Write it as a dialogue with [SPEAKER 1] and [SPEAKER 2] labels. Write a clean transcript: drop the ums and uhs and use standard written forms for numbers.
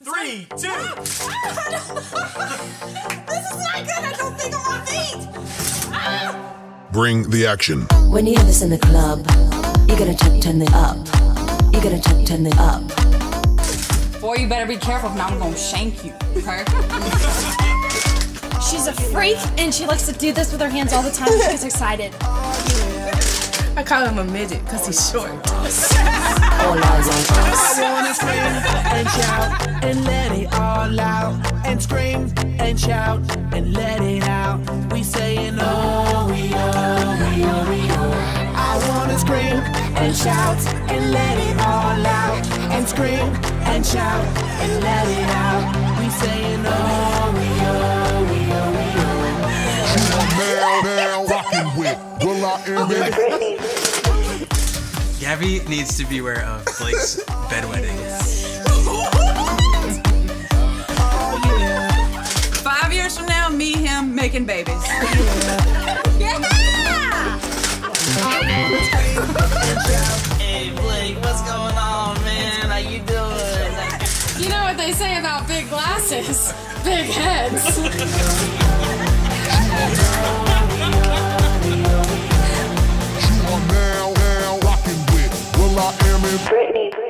[SPEAKER 1] 3, 2.
[SPEAKER 2] This is not good. I don't think on my feet.
[SPEAKER 3] Bring the action.
[SPEAKER 4] When you hear this in the club, you gotta turn it up. You gotta turn it up.
[SPEAKER 5] Boy, you better be careful, if not, I'm gonna shank you, okay?
[SPEAKER 6] She's a freak, and she likes to do this with her hands all the time when she gets excited.
[SPEAKER 7] I call him a midget because he's short.
[SPEAKER 4] All eyes on us.
[SPEAKER 1] I wanna scream and shout and let it all out. And scream and shout and let it out. We saying oh, we oh, we oh, we oh. I wanna scream and shout and let it all out. And scream and shout and let it out. We saying oh, we oh, we oh, we oh.
[SPEAKER 3] You are now rocking with Will I Am It.
[SPEAKER 8] Gabby needs to beware of Blake's bedwetting.
[SPEAKER 5] 5 years from now, me, him, making babies. Yeah!
[SPEAKER 1] Hey Blake, what's going on, man? How you doing?
[SPEAKER 6] You know what they say about big glasses? Big heads.
[SPEAKER 3] You are now rocking with Will I Am It.
[SPEAKER 4] Britney.